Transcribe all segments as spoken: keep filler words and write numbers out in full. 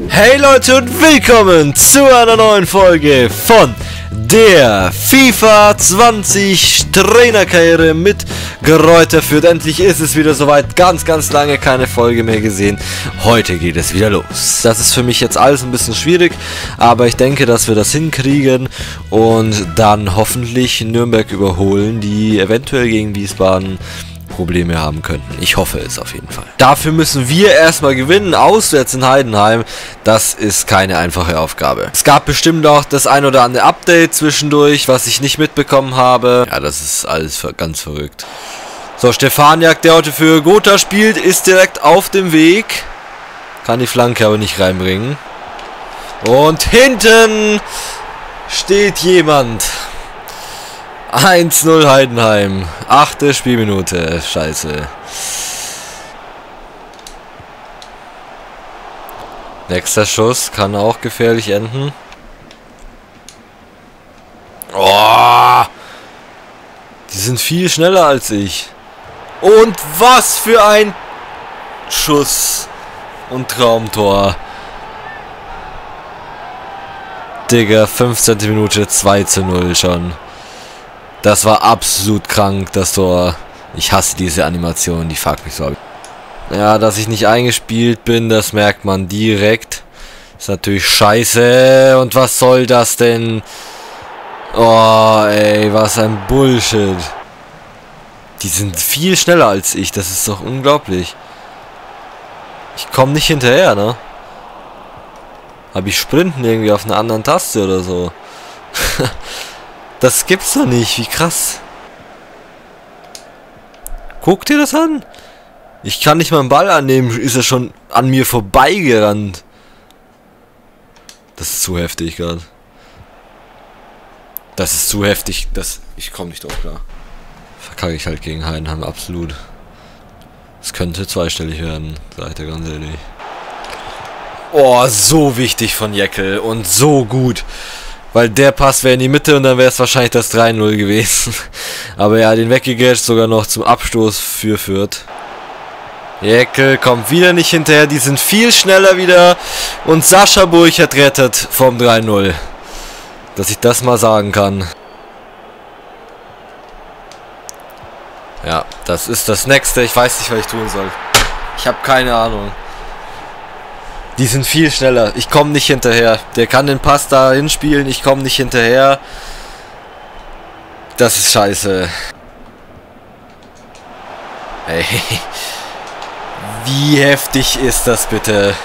Hey Leute und willkommen zu einer neuen Folge von der FIFA zwanzig Trainerkarriere mit Greuther Fürth. Endlich ist es wieder soweit, ganz ganz lange keine Folge mehr gesehen. Heute geht es wieder los. Das ist für mich jetzt alles ein bisschen schwierig, aber ich denke, dass wir das hinkriegen und dann hoffentlich Nürnberg überholen, die eventuell gegen Wiesbaden Probleme haben könnten. Ich hoffe es auf jeden Fall. Dafür müssen wir erstmal gewinnen, auswärts in Heidenheim. Das ist keine einfache Aufgabe. Es gab bestimmt auch das ein oder andere Update zwischendurch, was ich nicht mitbekommen habe. Ja, das ist alles ganz verrückt. So, Stefaniak, der heute für Gotha spielt, ist direkt auf dem Weg. Kann die Flanke aber nicht reinbringen. Und hinten steht jemand. eins null Heidenheim. Achte Spielminute. Scheiße. Nächster Schuss kann auch gefährlich enden. Oh! Die sind viel schneller als ich. Und was für ein Schuss und Traumtor. Digga, fünfzehnte Minute, zwei zu null schon. Das war absolut krank, das Tor. Ich hasse diese Animation, die fuckt mich so ab. Ja, dass ich nicht eingespielt bin, das merkt man direkt. Ist natürlich scheiße. Und was soll das denn? Oh, ey, was ein Bullshit. Die sind viel schneller als ich, das ist doch unglaublich. Ich komme nicht hinterher, ne? Hab ich Sprinten irgendwie auf einer anderen Taste oder so? Das gibt's doch nicht, wie krass. Guck dir das an. Ich kann nicht mal einen Ball annehmen, ist er schon an mir vorbeigerannt. Das ist zu heftig gerade. Das ist zu heftig, das ich komme nicht drauf klar. Verkacke ich halt gegen Heidenheim, absolut. Es könnte zweistellig werden, sag ich dir ganz ehrlich. Oh, so wichtig von Jäckel und so gut. Weil der Pass wäre in die Mitte und dann wäre es wahrscheinlich das drei null gewesen. Aber ja, den weggegrätscht sogar noch zum Abstoß für Fürth. Jäckel kommt wieder nicht hinterher. Die sind viel schneller wieder. Und Sascha Burchert rettet vom drei null. Dass ich das mal sagen kann. Ja, das ist das Nächste. Ich weiß nicht, was ich tun soll. Ich habe keine Ahnung. Die sind viel schneller. Ich komme nicht hinterher. Der kann den Pass da hinspielen. Ich komme nicht hinterher. Das ist scheiße. Ey. Wie heftig ist das bitte?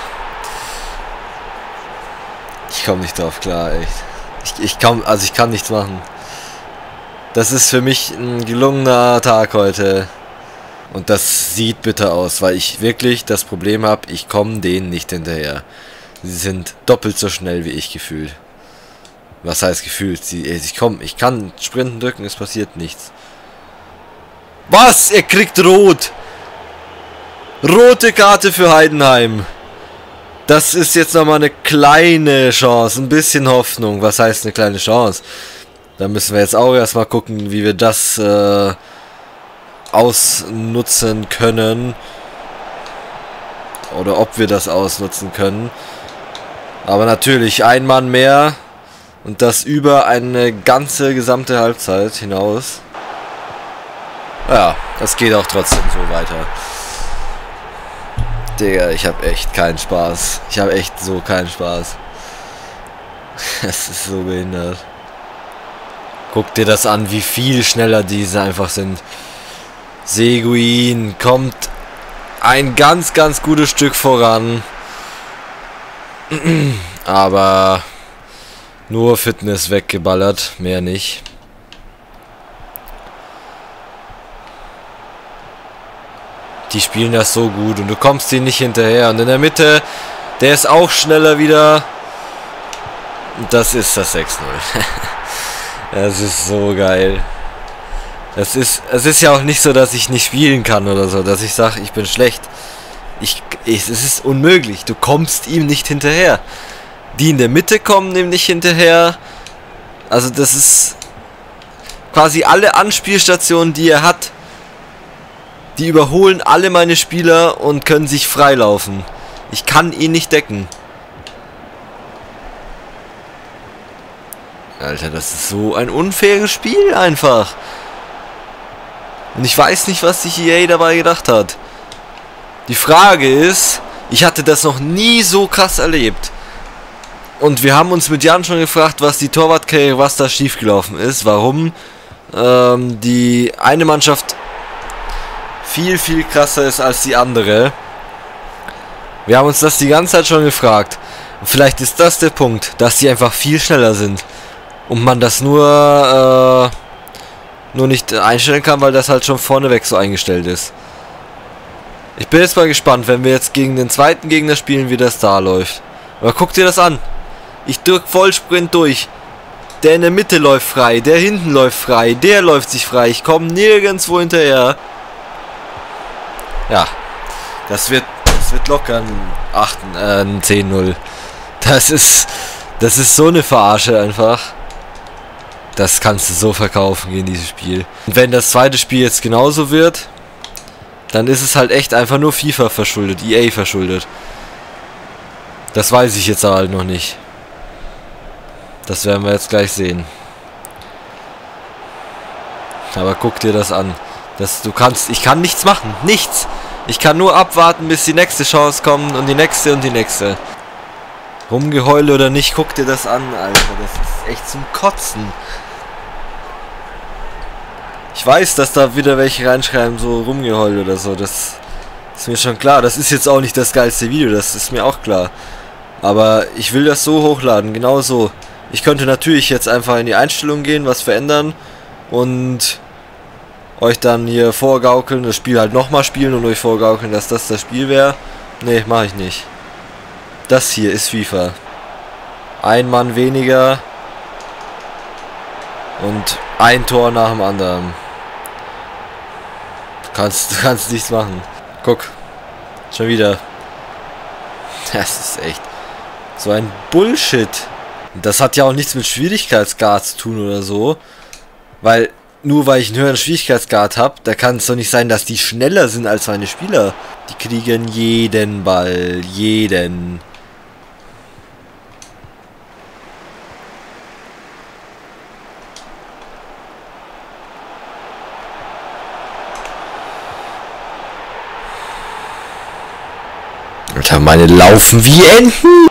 Ich komme nicht drauf klar, echt. Ich, ich kann, also ich kann nichts machen. Das ist für mich ein gelungener Tag heute. Und das sieht bitter aus, weil ich wirklich das Problem habe, ich komme denen nicht hinterher. Sie sind doppelt so schnell wie ich gefühlt. Was heißt gefühlt? Sie, ich komm, ich kann Sprinten drücken, es passiert nichts. Was? Er kriegt rot! Rote Karte für Heidenheim. Das ist jetzt nochmal eine kleine Chance, ein bisschen Hoffnung. Was heißt eine kleine Chance? Da müssen wir jetzt auch erstmal gucken, wie wir das äh, ausnutzen können. Oder ob wir das ausnutzen können. Aber natürlich ein Mann mehr. Und das über eine ganze gesamte Halbzeit hinaus. Ja, das geht auch trotzdem so weiter. Digga, ich habe echt keinen Spaß. Ich habe echt so keinen Spaß. Es ist so behindert. Guck dir das an, wie viel schneller diese einfach sind. Seguin kommt ein ganz, ganz gutes Stück voran. Aber nur Fitness weggeballert, mehr nicht. Die spielen das so gut und du kommst denen nicht hinterher. Und in der Mitte, der ist auch schneller wieder. Und das ist das sechs null. Das ist so geil. Es ist, es ist ja auch nicht so, dass ich nicht spielen kann oder so, dass ich sage, ich bin schlecht. Ich, ich, es ist unmöglich. Du kommst ihm nicht hinterher. Die in der Mitte kommen ihm nicht hinterher. Also das ist quasi alle Anspielstationen, die er hat. Die überholen alle meine Spieler und können sich freilaufen. Ich kann ihn nicht decken. Alter, das ist so ein unfaires Spiel einfach. Und ich weiß nicht, was sich E A dabei gedacht hat. Die Frage ist, ich hatte das noch nie so krass erlebt. Und wir haben uns mit Jan schon gefragt, was die Torwartkarriere, was da schiefgelaufen ist. Warum ähm, die eine Mannschaft viel, viel krasser ist als die andere. Wir haben uns das die ganze Zeit schon gefragt. Und vielleicht ist das der Punkt, dass die einfach viel schneller sind. Und man das nur, äh, nur nicht einstellen kann, weil das halt schon vorneweg so eingestellt ist. Ich bin jetzt mal gespannt, wenn wir jetzt gegen den zweiten Gegner spielen, wie das da läuft. Aber guck dir das an. Ich drück Vollsprint durch. Der in der Mitte läuft frei, der hinten läuft frei, der läuft sich frei. Ich komme nirgendwo hinterher. Ja, das wird, das wird locker ein acht, äh, ein zehn null. Das ist, das ist so eine Verarsche einfach. Das kannst du so verkaufen gegen dieses Spiel. Und wenn das zweite Spiel jetzt genauso wird, dann ist es halt echt einfach nur FIFA verschuldet, E A verschuldet. Das weiß ich jetzt aber halt noch nicht. Das werden wir jetzt gleich sehen. Aber guck dir das an. Das, du kannst, ich kann nichts machen, nichts. Ich kann nur abwarten, bis die nächste Chance kommt und die nächste und die nächste. Rumgeheule oder nicht, guck dir das an, Alter. Das ist echt zum Kotzen. Ich weiß, dass da wieder welche reinschreiben, so rumgeheult oder so. Das ist mir schon klar. Das ist jetzt auch nicht das geilste Video, das ist mir auch klar. Aber ich will das so hochladen, genau so. Ich könnte natürlich jetzt einfach in die Einstellung gehen, was verändern und euch dann hier vorgaukeln, das Spiel halt nochmal spielen und euch vorgaukeln, dass das das Spiel wäre. Nee, mache ich nicht. Das hier ist FIFA. Ein Mann weniger und ein Tor nach dem anderen. Du kannst, du kannst nichts machen. Guck. Schon wieder. Das ist echt so ein Bullshit. Das hat ja auch nichts mit Schwierigkeitsgrad zu tun oder so. Weil, nur weil ich einen höheren Schwierigkeitsgrad habe, da kann es doch nicht sein, dass die schneller sind als meine Spieler. Die kriegen jeden Ball. Jeden. Alter, meine laufen wie Enten.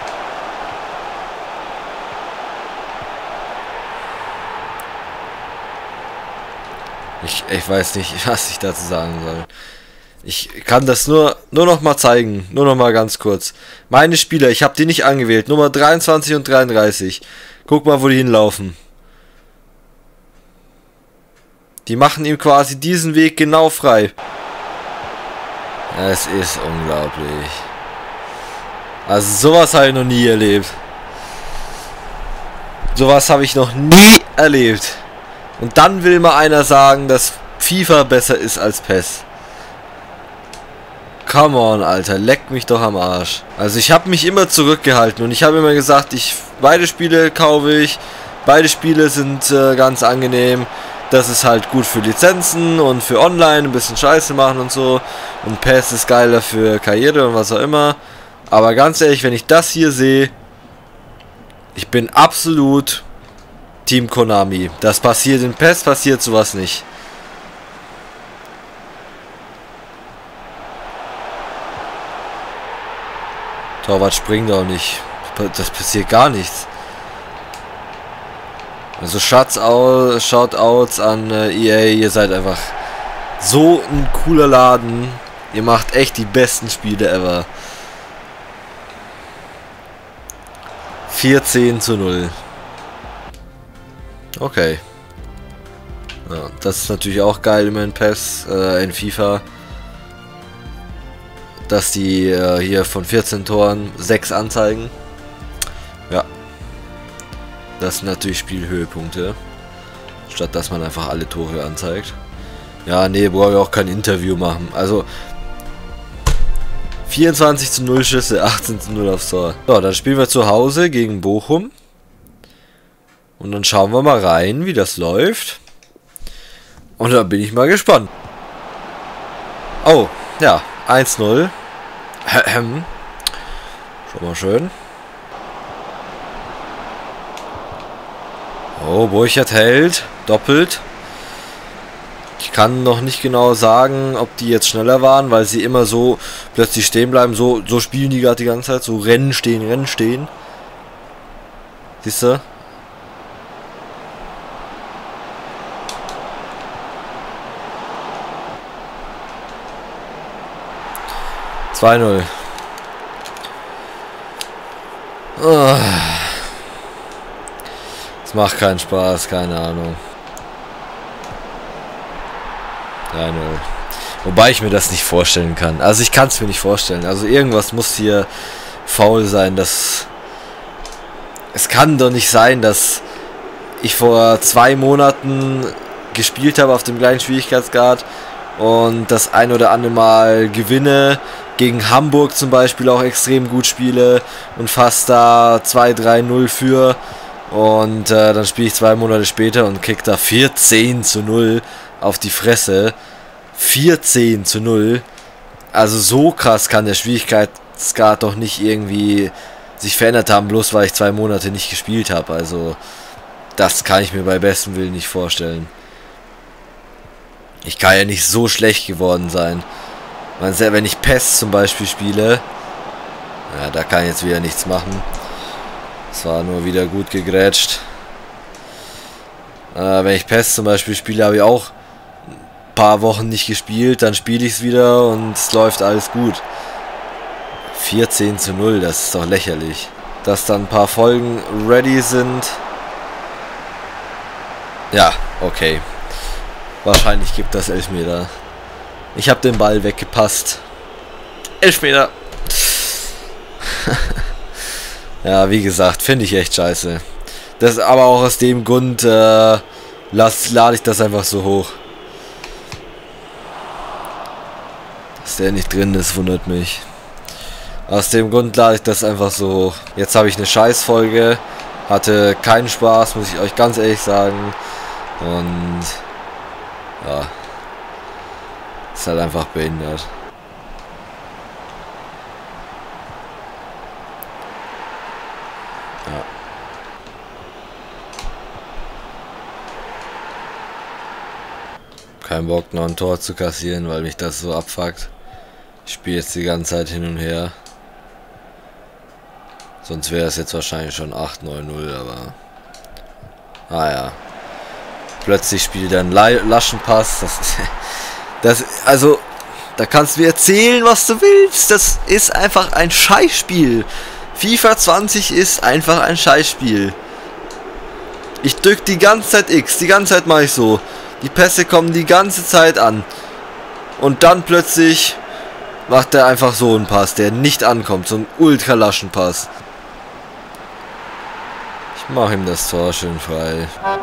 Ich, ich weiß nicht, was ich dazu sagen soll. Ich kann das nur, nur noch mal zeigen. Nur noch mal ganz kurz. Meine Spieler, ich habe die nicht angewählt. Nummer dreiundzwanzig und dreiunddreißig. Guck mal, wo die hinlaufen. Die machen ihm quasi diesen Weg genau frei. Es ist unglaublich. Also sowas habe ich noch nie erlebt. Sowas habe ich noch nie erlebt. Und dann will mal einer sagen, dass FIFA besser ist als P E S. Come on, Alter, leck mich doch am Arsch. Also ich habe mich immer zurückgehalten und ich habe immer gesagt, ich beide Spiele kaufe ich. Beide Spiele sind äh, ganz angenehm. Das ist halt gut für Lizenzen und für Online, ein bisschen Scheiße machen und so. Und P E S ist geiler für Karriere und was auch immer. Aber ganz ehrlich, wenn ich das hier sehe, ich bin absolut Team Konami. Das passiert in P E S, passiert sowas nicht. Torwart springt auch nicht. Das passiert gar nichts. Also Shoutouts Shoutouts an äh, E A, ihr seid einfach so ein cooler Laden. Ihr macht echt die besten Spiele ever. vierzehn zu null. Okay. Ja, das ist natürlich auch geil immer in P E S, äh, in FIFA. Dass die äh, hier von vierzehn Toren sechs anzeigen. Ja. Das sind natürlich Spielhöhepunkte. Statt dass man einfach alle Tore anzeigt. Ja, nee, brauche ich auch kein Interview machen. Also vierundzwanzig zu null Schüsse, achtzehn zu null aufs Tor. So, dann spielen wir zu Hause gegen Bochum. Und dann schauen wir mal rein, wie das läuft. Und da bin ich mal gespannt. Oh, ja, eins null. Schon mal schön. Oh, Burchard hält. Doppelt. Ich kann noch nicht genau sagen, ob die jetzt schneller waren, weil sie immer so plötzlich stehen bleiben. So, so spielen die gerade die ganze Zeit. So rennen, stehen, rennen, stehen. Siehst du? zwei null. Oh. Es macht keinen Spaß, keine Ahnung. drei null. Wobei ich mir das nicht vorstellen kann. Also ich kann es mir nicht vorstellen. Also irgendwas muss hier faul sein. Das es kann doch nicht sein, dass ich vor zwei Monaten gespielt habe auf dem gleichen Schwierigkeitsgrad und das ein oder andere Mal gewinne, gegen Hamburg zum Beispiel auch extrem gut spiele und fast da zwei drei null für und äh, dann spiele ich zwei Monate später und krieg da vierzehn zu null auf die Fresse. vierzehn zu null. Also so krass kann der Schwierigkeitsgrad doch nicht irgendwie sich verändert haben, bloß weil ich zwei Monate nicht gespielt habe. Also das kann ich mir bei bestem Willen nicht vorstellen. Ich kann ja nicht so schlecht geworden sein. Wenn ich P E S zum Beispiel spiele, ja, da kann ich jetzt wieder nichts machen. Es war nur wieder gut gegrätscht. Äh, wenn ich P E S zum Beispiel spiele, habe ich auch ein paar Wochen nicht gespielt, dann spiele ich es wieder und es läuft alles gut. vierzehn zu null, das ist doch lächerlich. Dass dann ein paar Folgen ready sind. Ja, okay. Wahrscheinlich gibt das Elfmeter. Ich habe den Ball weggepasst. Elfmeter. Ja, wie gesagt, finde ich echt scheiße. Das aber auch aus dem Grund äh, las, lade ich das einfach so hoch. Dass der nicht drin ist, wundert mich. Aus dem Grund lade ich das einfach so hoch. Jetzt habe ich eine Scheißfolge. Hatte keinen Spaß, muss ich euch ganz ehrlich sagen. Und ja, ist halt einfach behindert. Ja. Kein Bock, noch ein Tor zu kassieren, weil mich das so abfuckt. Ich spiele jetzt die ganze Zeit hin und her. Sonst wäre es jetzt wahrscheinlich schon acht neun null, aber ah ja. Plötzlich spielt er einen Laschenpass. Das ist, das, also, da kannst du mir erzählen, was du willst. Das ist einfach ein Scheißspiel. FIFA zwanzig ist einfach ein Scheißspiel. Ich drück die ganze Zeit X. Die ganze Zeit mache ich so. Die Pässe kommen die ganze Zeit an. Und dann plötzlich macht er einfach so einen Pass, der nicht ankommt. So ein Ultra-Laschenpass. Ich mache ihm das Tor schön frei.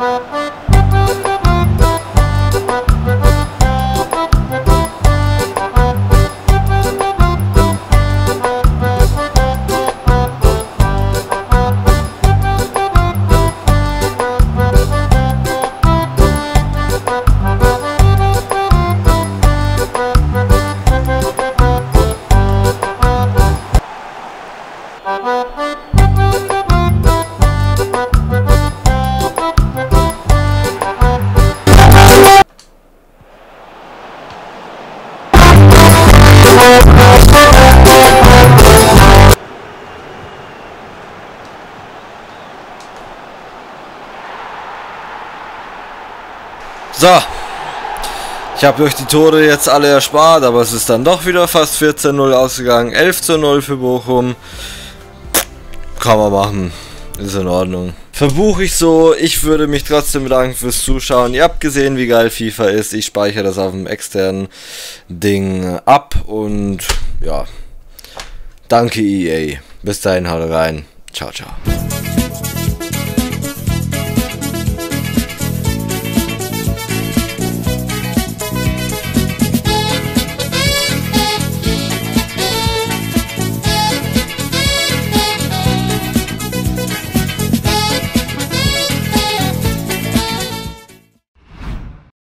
So, ich habe euch die Tore jetzt alle erspart, aber es ist dann doch wieder fast vierzehn null ausgegangen. elf zu null für Bochum. Kann man machen, ist in Ordnung. Verbuche ich so, ich würde mich trotzdem bedanken fürs Zuschauen. Ihr habt gesehen, wie geil FIFA ist. Ich speichere das auf dem externen Ding ab und ja, danke E A. Bis dahin, haut rein. Ciao, ciao.